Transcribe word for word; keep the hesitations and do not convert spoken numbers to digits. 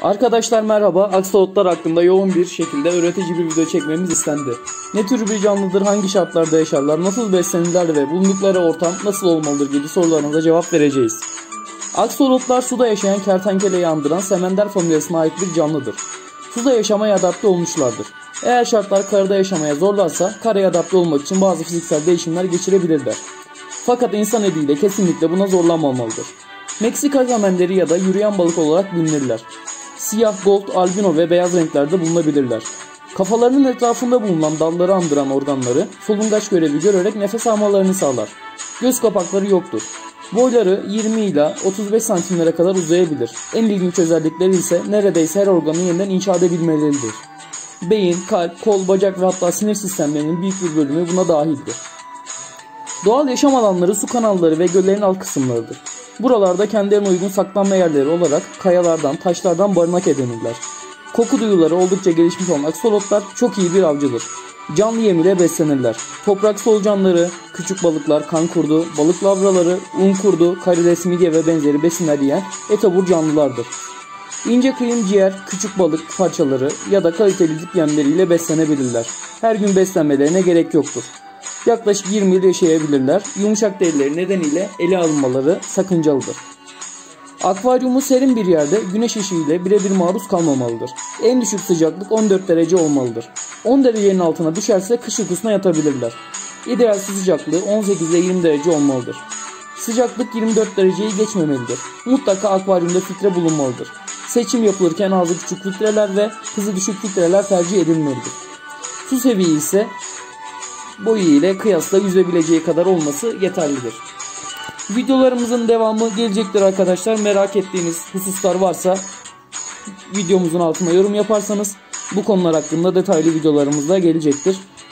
Arkadaşlar merhaba, aksolotlar hakkında yoğun bir şekilde öğretici bir video çekmemiz istendi. Ne tür bir canlıdır, hangi şartlarda yaşarlar, nasıl beslenirler ve bulundukları ortam nasıl olmalıdır gibi sorularınıza cevap vereceğiz. Aksolotlar suda yaşayan kertenkeleyi andıran semender familyasına ait bir canlıdır. Suda yaşamaya adapte olmuşlardır. Eğer şartlar karada yaşamaya zorlarsa karaya adapte olmak için bazı fiziksel değişimler geçirebilirler. Fakat insan eliyle kesinlikle buna zorlanmamalıdır. Meksika semenderi ya da yürüyen balık olarak bilinirler. Siyah, gold, albino ve beyaz renklerde bulunabilirler. Kafalarının etrafında bulunan dalları andıran organları solungaç görevi görerek nefes almalarını sağlar. Göz kapakları yoktur. Boyları yirmi ila otuz beş santimlere kadar uzayabilir. En ilginç özellikleri ise neredeyse her organı yeniden inşa edebilmeleridir. Beyin, kalp, kol, bacak ve hatta sinir sistemlerinin büyük bir bölümü buna dahildir. Doğal yaşam alanları su kanalları ve göllerin alt kısımlarıdır. Buralarda kendilerine uygun saklanma yerleri olarak kayalardan, taşlardan barınak edinirler. Koku duyuları oldukça gelişmiş olan aksolotlar çok iyi bir avcıdır. Canlı yem ile beslenirler. Toprak solucanları, küçük balıklar, kan kurdu, balık lavraları, un kurdu, karides, midye ve benzeri besinler yiyen etobur canlılardır. İnce kıyım ciğer, küçük balık parçaları ya da kaliteli dip yemleriyle beslenebilirler. Her gün beslenmelerine gerek yoktur. Yaklaşık yirmi yıl yaşayabilirler. Yumuşak derileri nedeniyle ele alınmaları sakıncalıdır. Akvaryumu serin bir yerde güneş ışığı ile birebir maruz kalmamalıdır. En düşük sıcaklık on dört derece olmalıdır. on derecenin altına düşerse kış uykusuna yatabilirler. İdeal sıcaklığı on sekiz ile yirmi derece olmalıdır. Sıcaklık yirmi dört dereceyi geçmemelidir. Mutlaka akvaryumda filtre bulunmalıdır. Seçim yapılırken ağzı küçük filtreler ve hızı düşük filtreler tercih edilmelidir. Su seviyesi ise boyu ile kıyasla yüzebileceği kadar olması yeterlidir. Videolarımızın devamı gelecektir arkadaşlar. Merak ettiğiniz hususlar varsa videomuzun altına yorum yaparsanız bu konular hakkında detaylı videolarımız da gelecektir.